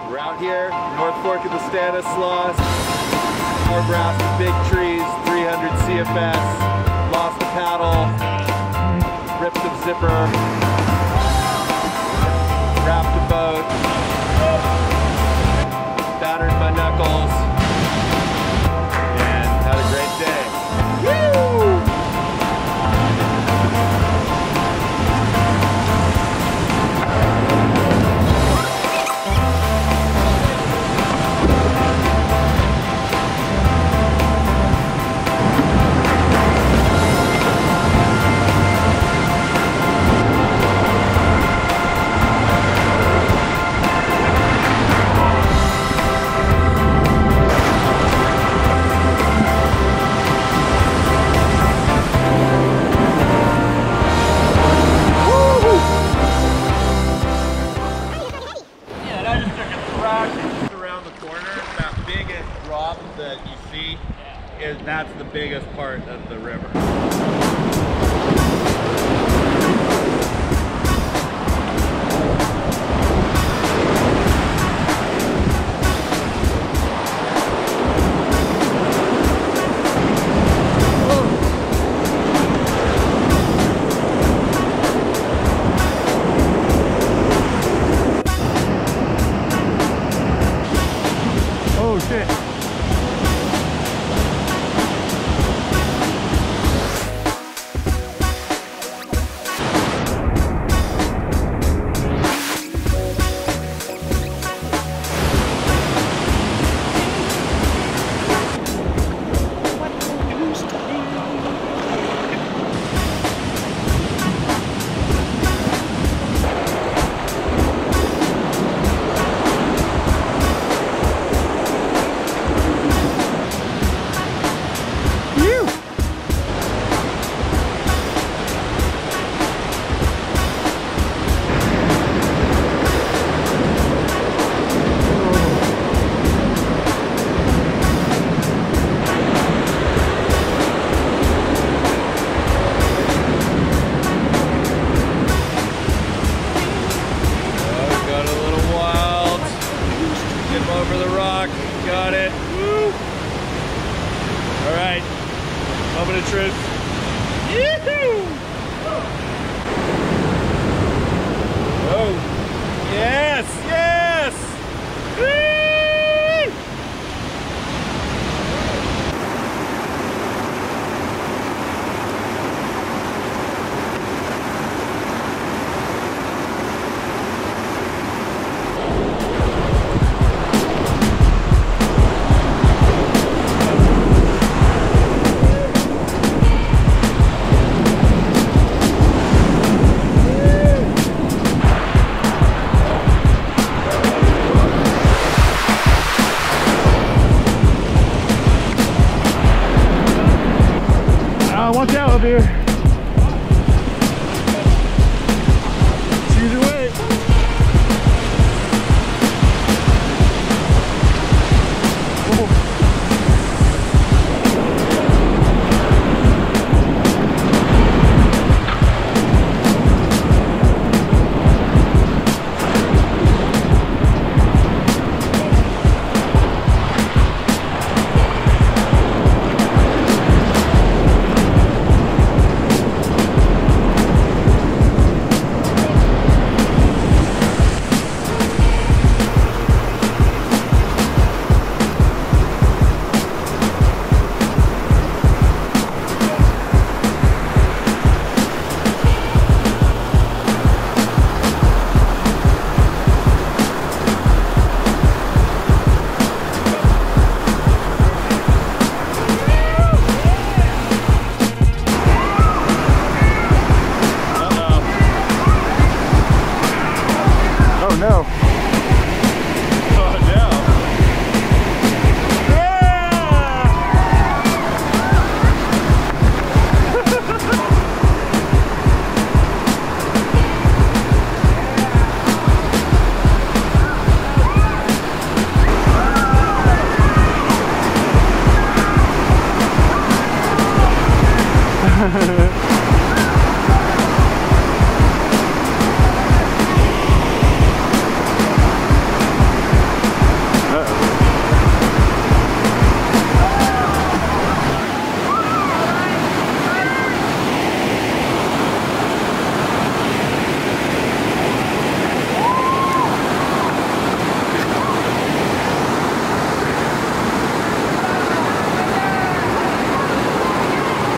We're out here, North Fork of the Stanislaus. More brass, big trees, 300 CFS. Lost the paddle, ripped the zipper, wrapped a boat, battered my knuckles, and had a great day. Woo! Around the corner, that biggest drop that you see, that's the biggest part of the river. Oh shit. Over the rock, got it. Woo! All right, moment of truth. Yee-hoo! Oh, yeah!